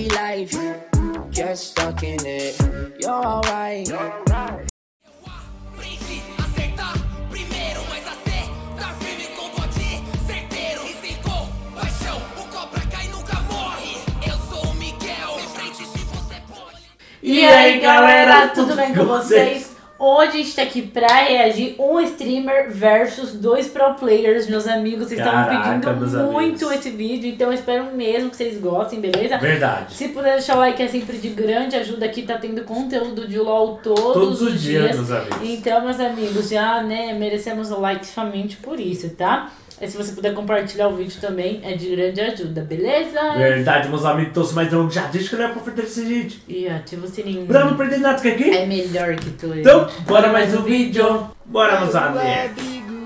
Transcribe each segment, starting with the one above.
daily life. Get stuck in it, you're alright. E aí galera, tudo bem com vocês? Hoje a gente tá aqui pra reagir um streamer versus dois pro players, meus amigos. Vocês estavam pedindo muito esse vídeo, então eu espero mesmo que vocês gostem, beleza? Verdade. Se puder deixar o like, é sempre de grande ajuda. Aqui tá tendo conteúdo de LOL todos os dias, meus amigos. Então, meus amigos, já merecemos o like somente por isso, tá? E se você puder compartilhar o vídeo também, é de grande ajuda, beleza? Verdade, meus amigos. Então, se mais não, já deixa que não é pra fortalecer, gente. E ativa o sininho. Pra não perder nada aqui. É melhor que tu. Então, bora mais um vídeo. Bora, meus amigos.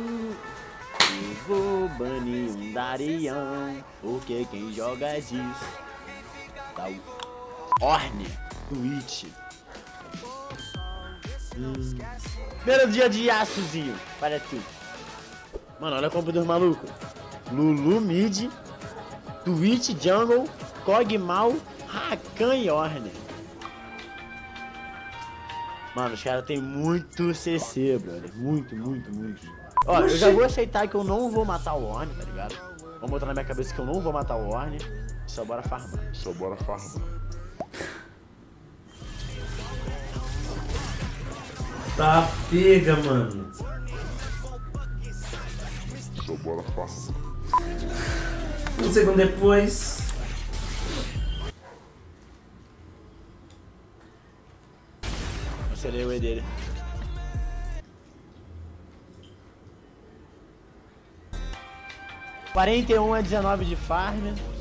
Vou banir um Darião, porque quem joga é disso. Tá o Orne, Twitch. Primeiro dia de açozinho, para tu. Mano, olha a combo dos malucos. Lulu mid, Twitch jungle, Kog'Maw, Rakan e Orne. Mano, os caras tem muito CC, brother. Muito. Ó, eu já vou aceitar que eu não vou matar o Orne, tá ligado? Vou botar na minha cabeça que eu não vou matar o Orne. Só bora farmar. Tá pega, mano. Só bora farmar. Um segundo depois. Cancelei o E dele. (41 a 19 de farm.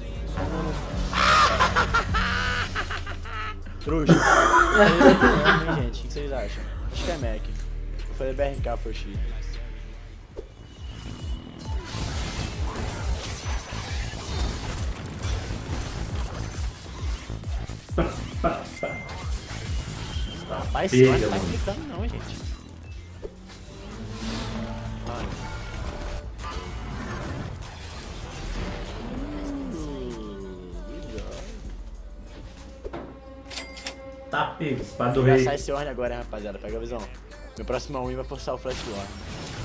Trouxa. Gente, o que vocês acham? Acho que é Mac. Eu falei BRK for X. Rapaz, esse não tá clicando não, gente. Tá pego, espada do Vou rei. gastar esse Orne agora, hein, rapaziada. Pega a visão. Meu próximo win vai forçar o flash do Orne.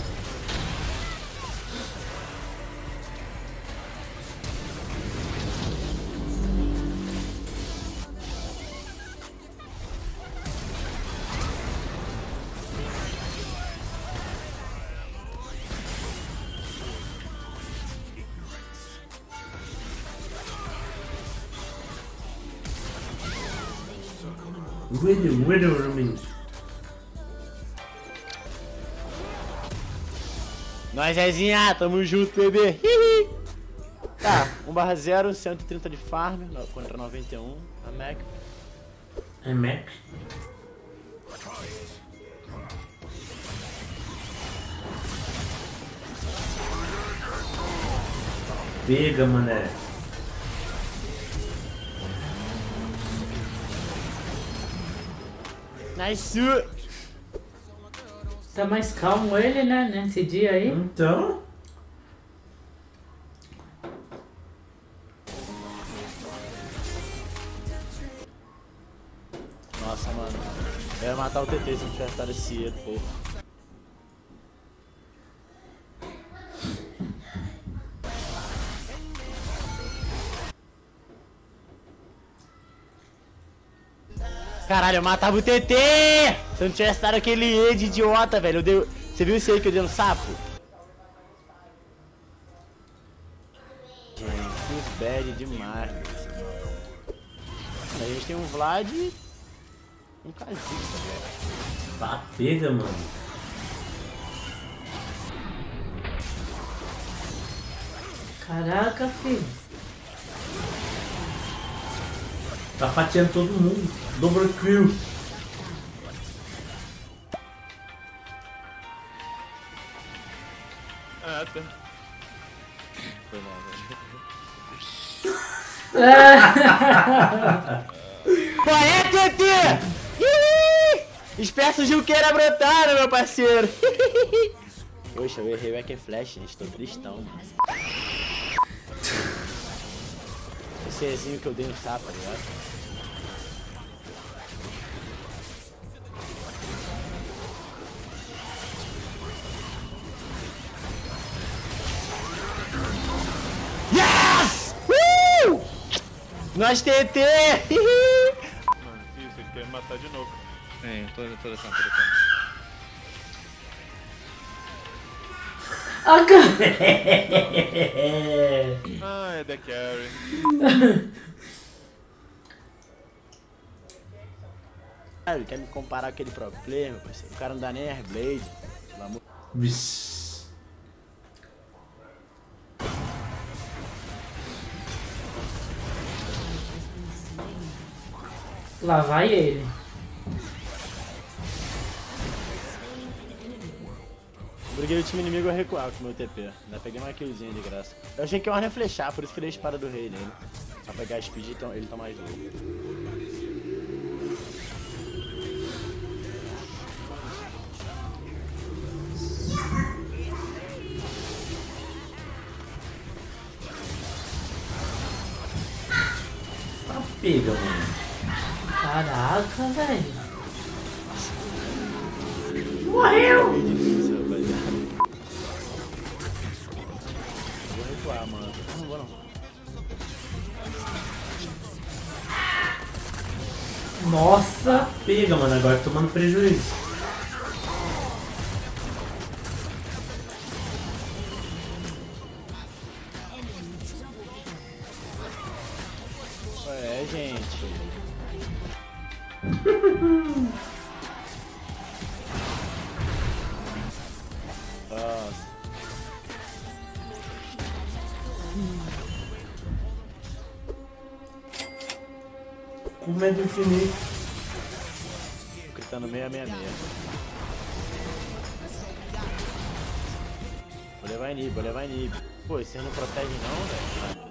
Widow. Nós, Zezinha, tamo junto, bebê. Tá, 1/0, 130 de farm contra 91. A Mac. É Mac. Pega, mané. Nice. Tá mais calmo ele, né, nesse dia aí. Então. Nossa, mano. Eu ia matar o TT se não tivesse dado esse E, pô. Caralho, eu matava o TT! Se eu não tivesse dado aquele E de idiota, velho. Você viu esse aí que eu dei no sapo? Gente, bad demais. A gente tem um Vlad e um Kha'Zix, velho. Tá pega, mano. Caraca, filho. Tá fatiando todo mundo. Double kill. Ah, tá. Foi mal, velho. Qual é, TT? Espécie Juqueira brotaram, meu parceiro. Poxa, eu errei o Back Flash, gente. Tô tristão, mano. Cezinho que eu dei no sapo, tá ligado? Yes! Nós TT! Mano, isso, ele quer me matar de novo. É, tô descendo. Ah, Ah, é The Carry. Ele quer me comparar com aquele pro player, meu parceiro. O cara não dá nem Airblade. Pelo amor... Vixe. lá vai ele. Obriguei o time inimigo a recuar com o meu TP. Ainda peguei uma killzinha de graça. Eu achei que o Warner ia flechar, por isso que eu dei a espada do rei nele. Pra pegar a speed e ele tomar mais jogo. Tá pega, mano. Caraca, velho. Morreu! Bem difícil, rapaziada. Vou recuar, mano. Não vou não. Nossa. Pega, mano. Agora tô tomando prejuízo. É, gente. Nossa. Com medo infinito. Gritando 666. Vou levar inib, vou levar inib. Pô, vocês não protegem não, velho?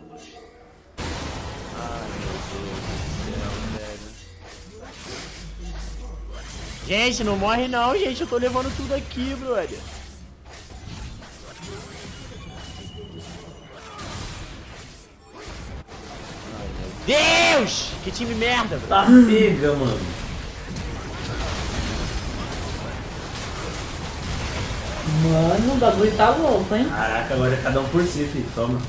Ai, meu Deus do céu, velho. Gente, não morre não, gente. Eu tô levando tudo aqui, brother. Ai, meu Deus! Que time merda, velho. Tá pega, mano. Mano, o bagulho tá louco, hein? Caraca, agora é cada um por si, filho. Toma.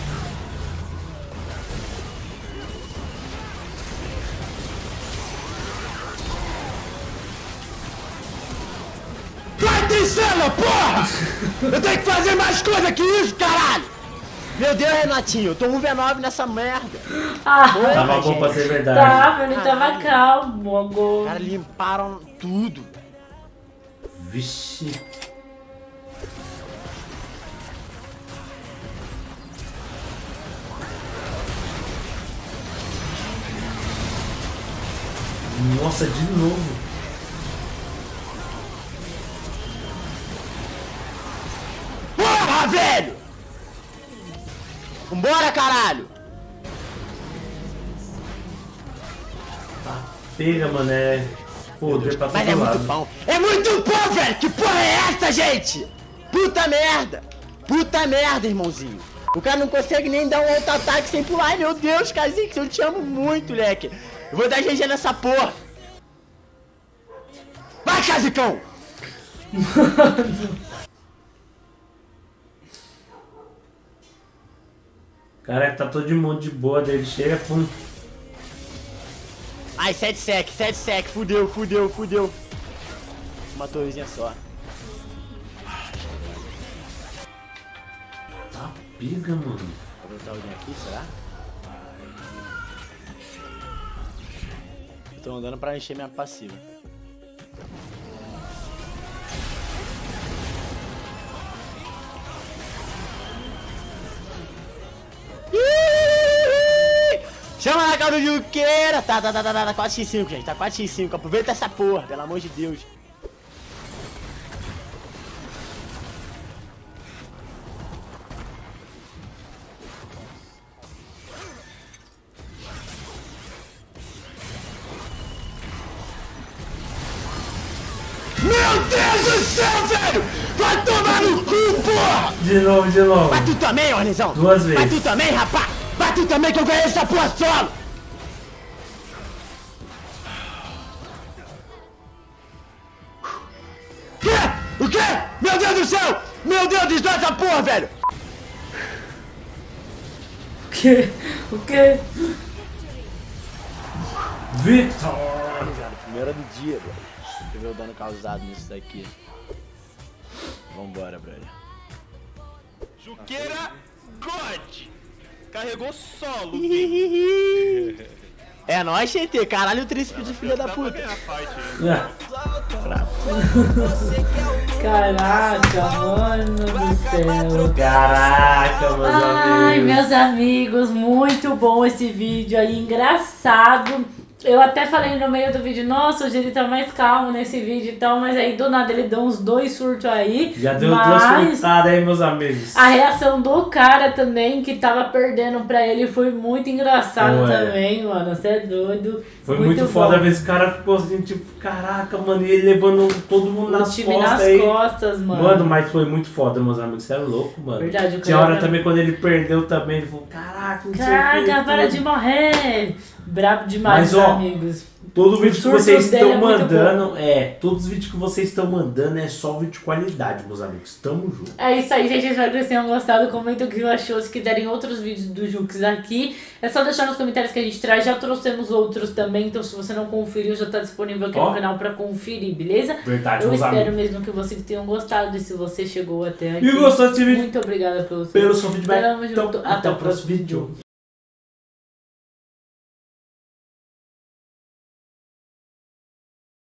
Vai tricela, porra! Eu tenho que fazer mais coisa que isso, caralho! Meu Deus, Renatinho, eu tô 1v9 nessa merda. Ah, Porra, Tava bom pra gente. ser verdade. tava, ele tava Caralho. calmo Os agora. caras limparam tudo. Vixe. Nossa, de novo. Porra, velho! Vambora, caralho! Tá pega, mano. É poder pra todo Mas é muito lado. bom. É muito bom, velho! Que porra é essa, gente? Puta merda! Puta merda, irmãozinho. O cara não consegue nem dar um auto-ataque sem pular. Ai, meu Deus, Kha'Zix, eu te amo muito, leque. Eu vou dar GG nessa porra. Vai, Kha'Zicão! Caraca, tá todo mundo de boa dele. Chega, pum. Ai, 7 sec, fudeu. Uma torrezinha só. Tá pega, mano. Vou botar alguém aqui, será? Eu tô andando pra encher minha passiva. Chama na cara do Juqueira! Tá 4x5, gente, tá 4x5. Aproveita essa porra, pelo amor de Deus. Meu Deus do céu, velho! Vai tomar no cu, porra! De novo, de novo. Vai tu também, Ornizão! Duas vezes. Vai tu também, rapá! Vai tu também que eu ganhei essa porra solo! Quê? O quê? Meu Deus do céu! Meu Deus, destrói essa porra, velho! O quê? O quê? Victor! Primeira do dia, bro. Deixa eu ver o dano causado nisso daqui. Vambora, brother. Juqueira God! Carregou solo. É nóis, GT. Caralho, o tríceps de filha da puta. Caraca, mano do céu. Caraca, meus Ai, amigos. meus amigos, muito bom esse vídeo aí, engraçado. Eu até falei no meio do vídeo, nossa, hoje ele tá mais calmo nesse vídeo e tal, mas aí do nada ele deu uns 2 surtos aí. Já deu 2 surtadas aí, meus amigos. A reação do cara também, que tava perdendo pra ele, foi muito engraçado também, mano. Você é doido. Foi muito foda ver esse cara ficou assim, tipo, caraca, mano, e ele levando todo mundo nas time costas nas aí. costas, mano. Mano, mas foi muito foda, meus amigos. Você é louco, mano. Verdade, o Tinha cara hora também quando ele perdeu também, ele falou, caraca, não sei o que. Caraca, para de morrer! Brabo demais, Mas, ó, amigos. Todo vídeo que surto vocês dele estão é muito mandando, todos os vídeos que vocês estão mandando é só vídeo de qualidade, meus amigos. Tamo junto. É isso aí, gente. Espero que vocês tenham gostado. Comenta o que achou. Se quiserem outros vídeos do Jux aqui, é só deixar nos comentários que a gente traz. Já trouxemos outros também, então se você não conferiu, já tá disponível aqui no canal pra conferir, beleza? Verdade, Eu meus espero amigos. mesmo que vocês tenham gostado. E se você chegou até aqui, E gostou desse vídeo? muito obrigada pelo Pelo seu feedback. Tamo Então, junto. até o próximo vídeo.